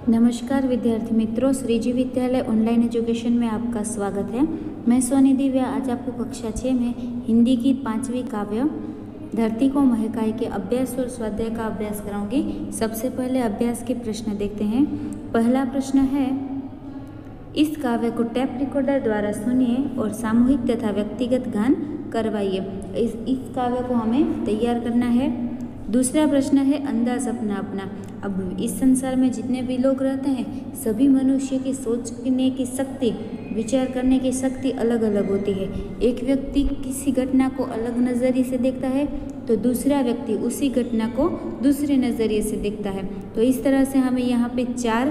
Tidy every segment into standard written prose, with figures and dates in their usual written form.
नमस्कार विद्यार्थी मित्रों, श्रीजी विद्यालय ऑनलाइन एजुकेशन में आपका स्वागत है। मैं सोनी दिव्या आज आपको कक्षा 6 में हिंदी की 5वीं काव्य धरती को महकाए के अभ्यास और स्वाध्याय का अभ्यास कराऊंगी। सबसे पहले अभ्यास के प्रश्न देखते हैं। पहला प्रश्न है, इस काव्य को टेप रिकॉर्डर द्वारा सुनिए और सामूहिक तथा व्यक्तिगत गान करवाइए। इस काव्य को हमें तैयार करना है। दूसरा प्रश्न है, अंदाज अपना अपना। अब इस संसार में जितने भी लोग रहते हैं, सभी मनुष्य की सोचने की शक्ति, विचार करने की शक्ति अलग अलग होती है। एक व्यक्ति किसी घटना को अलग नज़रिए से देखता है तो दूसरा व्यक्ति उसी घटना को दूसरे नज़रिए से देखता है। तो इस तरह से हमें यहाँ पे 4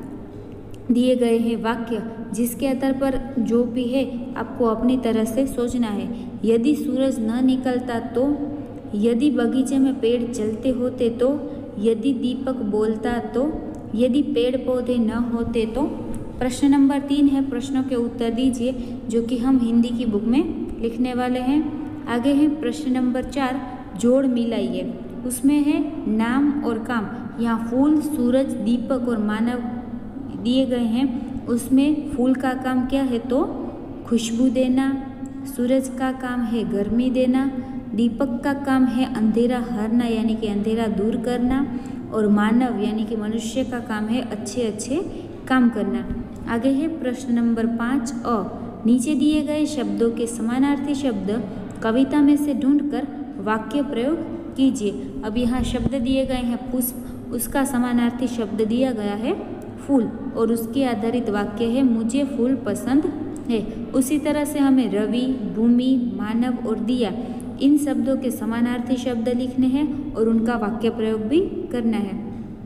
दिए गए हैं वाक्य, जिसके आधार पर जो भी है आपको अपनी तरह से सोचना है। यदि सूरज न निकलता तो, यदि बगीचे में पेड़ चलते होते तो, यदि दीपक बोलता तो, यदि पेड़ पौधे न होते तो। प्रश्न नंबर 3 है, प्रश्नों के उत्तर दीजिए, जो कि हम हिंदी की बुक में लिखने वाले हैं। आगे है प्रश्न नंबर 4, जोड़ मिलाइए। उसमें है नाम और काम। यहाँ फूल, सूरज, दीपक और मानव दिए गए हैं। उसमें फूल का काम क्या है तो खुशबू देना, सूरज का काम है गर्मी देना, दीपक का काम है अंधेरा हरना यानी कि अंधेरा दूर करना, और मानव यानी कि मनुष्य का काम है अच्छे अच्छे काम करना। आगे है प्रश्न नंबर 5 अ, नीचे दिए गए शब्दों के समानार्थी शब्द कविता में से ढूंढकर वाक्य प्रयोग कीजिए। अब यहाँ शब्द दिए गए हैं पुष्प, उसका समानार्थी शब्द दिया गया है फूल, और उसके आधारित वाक्य है मुझे फूल पसंद है। उसी तरह से हमें रवि, भूमि, मानव और दिया, इन शब्दों के समानार्थी शब्द लिखने हैं और उनका वाक्य प्रयोग भी करना है।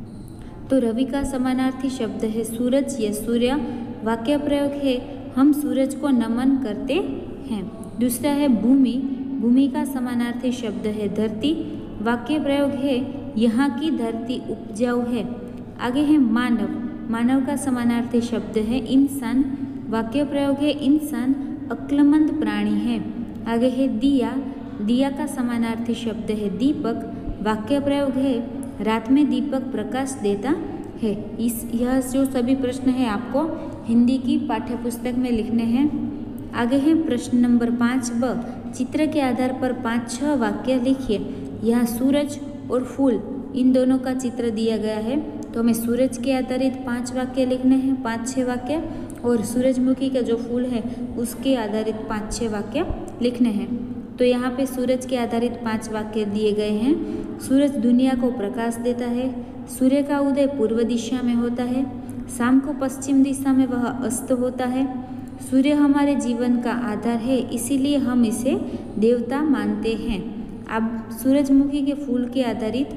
तो रवि का समानार्थी शब्द है सूरज या सूर्य। वाक्य प्रयोग है हम सूरज को नमन करते हैं। दूसरा है भूमि, भूमि का समानार्थी शब्द है धरती। वाक्य प्रयोग है यहाँ की धरती उपजाऊ है। आगे है मानव, मानव का समानार्थी शब्द है इंसान। वाक्य प्रयोग है इंसान अक्लमंद प्राणी है। आगे है दिया, दिया का समानार्थी शब्द है दीपक। वाक्य प्रयोग है रात में दीपक प्रकाश देता है। यह जो सभी प्रश्न है आपको हिंदी की पाठ्य पुस्तक में लिखने हैं। आगे है प्रश्न नंबर 5 ब, चित्र के आधार पर 5-6 वाक्य लिखिए। यहाँ सूरज और फूल इन दोनों का चित्र दिया गया है, तो हमें सूरज के आधारित 5 वाक्य लिखने हैं, 5-6 वाक्य, और सूरजमुखी का जो फूल है उसके आधारित 5-6 वाक्य लिखने हैं। तो यहाँ पे सूरज के आधारित 5 वाक्य दिए गए हैं। सूरज दुनिया को प्रकाश देता है, सूर्य का उदय पूर्व दिशा में होता है, शाम को पश्चिम दिशा में वह अस्त होता है, सूर्य हमारे जीवन का आधार है, इसीलिए हम इसे देवता मानते हैं। अब सूरजमुखी के फूल के आधारित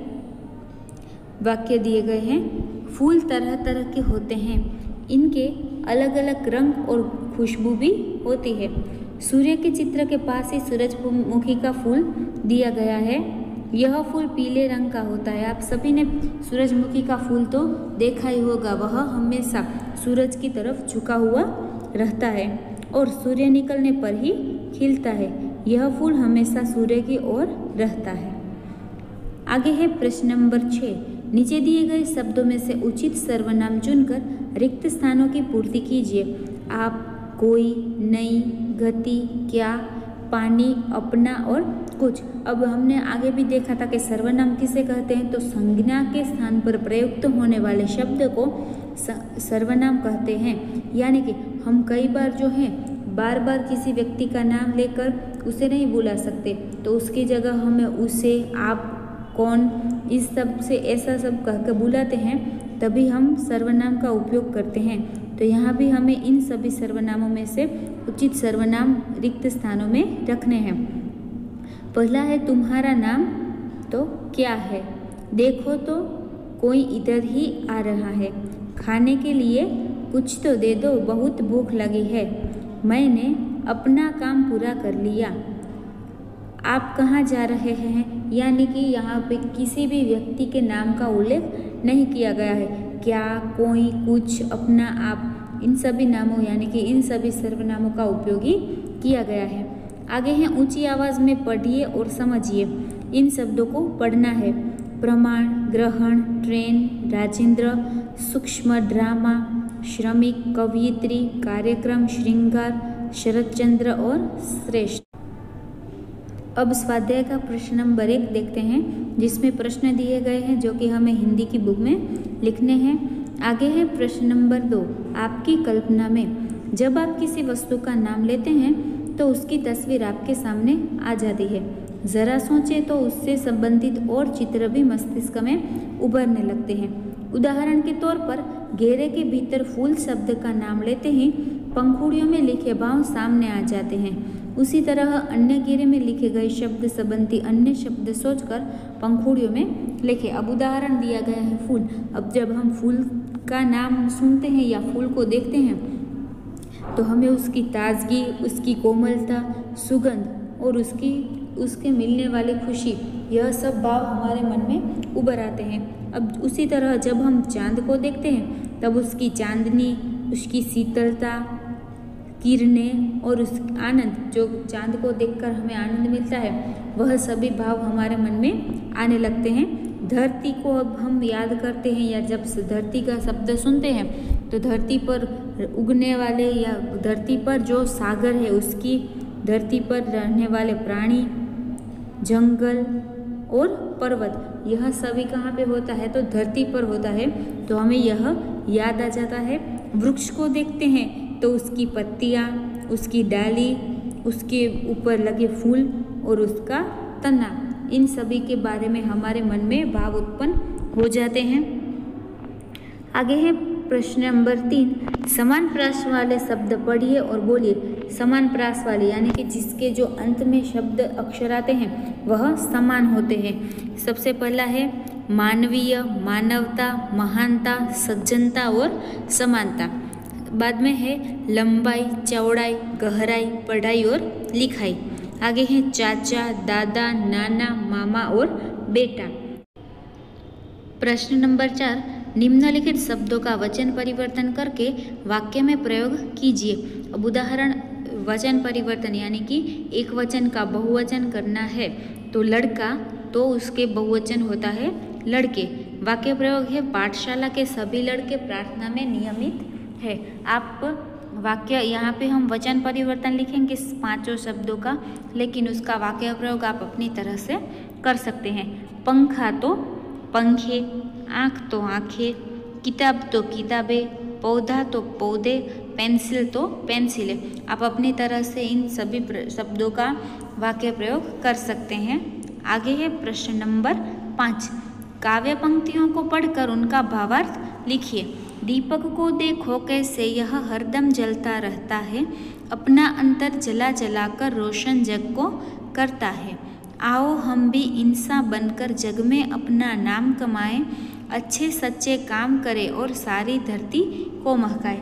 वाक्य दिए गए हैं। फूल तरह तरह के होते हैं, इनके अलग अलग रंग और खुशबू भी होती है। सूर्य के चित्र के पास ही सूरजमुखी का फूल दिया गया है। यह फूल पीले रंग का होता है। आप सभी ने सूरजमुखी का फूल तो देखा ही होगा, वह हमेशा सूरज की तरफ झुका हुआ रहता है और सूर्य निकलने पर ही खिलता है। यह फूल हमेशा सूर्य की ओर रहता है। आगे है प्रश्न नंबर 6, नीचे दिए गए शब्दों में से उचित सर्वनाम चुनकर रिक्त स्थानों की पूर्ति कीजिए। आप, कोई, नई, गति, क्या, पानी, अपना और कुछ। अब हमने आगे भी देखा था कि सर्वनाम किसे कहते हैं, तो संज्ञा के स्थान पर प्रयुक्त होने वाले शब्द को सर्वनाम कहते हैं। यानी कि हम कई बार जो है बार बार किसी व्यक्ति का नाम लेकर उसे नहीं बुला सकते, तो उसकी जगह हमें उसे, आप, कौन, इस सब से ऐसा सब कहकर बुलाते हैं, तभी हम सर्वनाम का उपयोग करते हैं। तो यहाँ भी हमें इन सभी सर्वनामों में से उचित सर्वनाम रिक्त स्थानों में रखने हैं। पहला है तुम्हारा नाम तो क्या है, देखो तो कोई इधर ही आ रहा है, खाने के लिए कुछ तो दे दो बहुत भूख लगी है, मैंने अपना काम पूरा कर लिया, आप कहाँ जा रहे हैं। यानी कि यहाँ पे किसी भी व्यक्ति के नाम का उल्लेख नहीं किया गया है। क्या, कोई, कुछ, अपना, आप, इन सभी नामों यानी कि इन सभी सर्वनामों का उपयोग ही किया गया है। आगे है ऊंची आवाज़ में पढ़िए और समझिए। इन शब्दों को पढ़ना है। प्रमाण, ग्रहण, ट्रेन, राजेंद्र, सूक्ष्म ड्रामा, श्रमिक, कवयित्री, कार्यक्रम, श्रृंगार, शरदचंद्र और श्रेष्ठ। अब स्वाध्याय का प्रश्न नंबर 1 देखते हैं, जिसमें प्रश्न दिए गए हैं जो कि हमें हिंदी की बुक में लिखने हैं। आगे है प्रश्न नंबर 2, आपकी कल्पना में जब आप किसी वस्तु का नाम लेते हैं तो उसकी तस्वीर आपके सामने आ जाती है। ज़रा सोचें तो उससे संबंधित और चित्र भी मस्तिष्क में उभरने लगते हैं। उदाहरण के तौर पर घेरे के भीतर फूल शब्द का नाम लेते ही पंखुड़ियों में लिखे भाव सामने आ जाते हैं। उसी तरह अन्य घेरे में लिखे गए शब्द संबंधी अन्य शब्द सोचकर पंखुड़ियों में लिखे। अब उदाहरण दिया गया है फूल। अब जब हम फूल का नाम सुनते हैं या फूल को देखते हैं तो हमें उसकी ताजगी, उसकी कोमलता, सुगंध और उसके मिलने वाली खुशी, यह सब भाव हमारे मन में उभर आते हैं। अब उसी तरह जब हम चांद को देखते हैं तब उसकी चांदनी, उसकी शीतलता, किरणें और उस आनंद, जो चांद को देखकर हमें आनंद मिलता है, वह सभी भाव हमारे मन में आने लगते हैं। धरती को अब हम याद करते हैं या जब धरती का शब्द सुनते हैं तो धरती पर उगने वाले या धरती पर जो सागर है उसकी, धरती पर रहने वाले प्राणी, जंगल और पर्वत, यह सभी कहाँ पे होता है तो धरती पर होता है। तो हमें यह याद आ जाता है। वृक्ष को देखते हैं तो उसकी पत्तियाँ, उसकी डाली, उसके ऊपर लगे फूल और उसका तना, इन सभी के बारे में हमारे मन में भाव उत्पन्न हो जाते हैं। आगे है प्रश्न नंबर 3, समान प्रास वाले शब्द पढ़िए और बोलिए। समान प्रास वाले यानी कि जिसके जो अंत में शब्द अक्षर आते हैं वह समान होते हैं। सबसे पहला है मानवीय, मानवता, महानता, सज्जनता और समानता। बाद में है लंबाई, चौड़ाई, गहराई, पढ़ाई और लिखाई। आगे है चाचा, दादा, नाना, मामा और बेटा। प्रश्न नंबर 4, निम्नलिखित शब्दों का वचन परिवर्तन करके वाक्य में प्रयोग कीजिए। अब उदाहरण वचन परिवर्तन यानी कि एक वचन का बहुवचन करना है तो लड़का, तो उसके बहुवचन होता है लड़के। वाक्य प्रयोग है पाठशाला के सभी लड़के प्रार्थना में नियमित है। आप वाक्य, यहाँ पे हम वचन परिवर्तन लिखेंगे 5 शब्दों का, लेकिन उसका वाक्य प्रयोग आप अपनी तरह से कर सकते हैं। पंखा तो पंखे, आँख तो आँखें, किताब तो किताबें, पौधा तो पौधे, पेंसिल तो पेंसिलें। आप अपनी तरह से इन सभी शब्दों का वाक्य प्रयोग कर सकते हैं। आगे है प्रश्न नंबर 5, काव्य पंक्तियों को पढ़कर उनका भावार्थ लिखिए। दीपक को देखो कैसे यह हरदम जलता रहता है, अपना अंतर जला जला कर रोशन जग को करता है। आओ हम भी इंसान बनकर जग में अपना नाम कमाएं, अच्छे सच्चे काम करें और सारी धरती को महकाएं।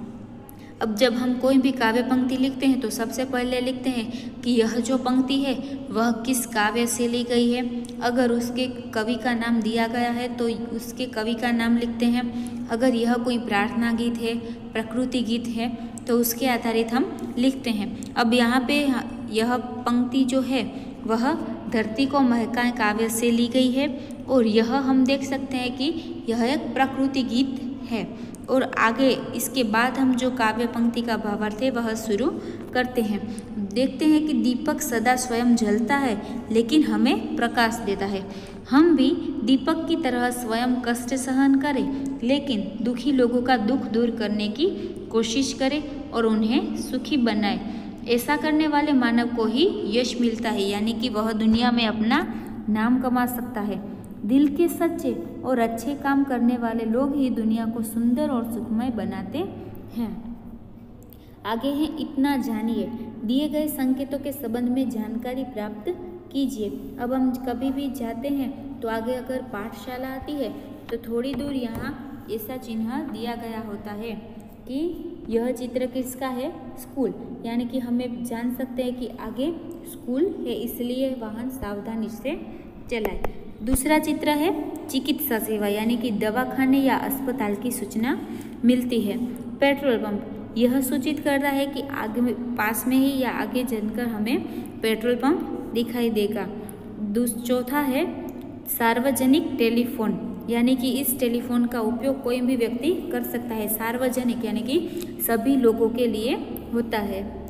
अब जब हम कोई भी काव्य पंक्ति लिखते हैं तो सबसे पहले लिखते हैं कि यह जो पंक्ति है वह किस काव्य से ली गई है। अगर उसके कवि का नाम दिया गया है तो उसके कवि का नाम लिखते हैं। अगर यह कोई प्रार्थना गीत है, प्रकृति गीत है, तो उसके आधारित हम लिखते हैं। अब यहाँ पे यह पंक्ति जो है वह धरती को महकाएं काव्य से ली गई है और यह हम देख सकते हैं कि यह एक प्रकृति गीत है। और आगे इसके बाद हम जो काव्य पंक्ति का भावार्थ है वह शुरू करते हैं। देखते हैं कि दीपक सदा स्वयं जलता है लेकिन हमें प्रकाश देता है। हम भी दीपक की तरह स्वयं कष्ट सहन करें लेकिन दुखी लोगों का दुख दूर करने की कोशिश करें और उन्हें सुखी बनाएं। ऐसा करने वाले मानव को ही यश मिलता है, यानी कि वह दुनिया में अपना नाम कमा सकता है। दिल के सच्चे और अच्छे काम करने वाले लोग ही दुनिया को सुंदर और सुखमय बनाते हैं। आगे है इतना जानिए। दिए गए संकेतों के संबंध में जानकारी प्राप्त कीजिए। अब हम कभी भी जाते हैं तो आगे अगर पाठशाला आती है तो थोड़ी दूर यहाँ ऐसा चिन्ह दिया गया होता है कि यह चित्र किसका है, स्कूल, यानी कि हमें जान सकते हैं कि आगे स्कूल है, इसलिए वाहन सावधानी से चलाए। दूसरा चित्र है चिकित्सा सेवा, यानी कि दवाखाने या अस्पताल की सूचना मिलती है। पेट्रोल पंप, यह सूचित कर रहा है कि आगे पास में ही या आगे चलकर हमें पेट्रोल पंप दिखाई देगा। चौथा है सार्वजनिक टेलीफोन, यानी कि इस टेलीफोन का उपयोग कोई भी व्यक्ति कर सकता है। सार्वजनिक यानी कि सभी लोगों के लिए होता है।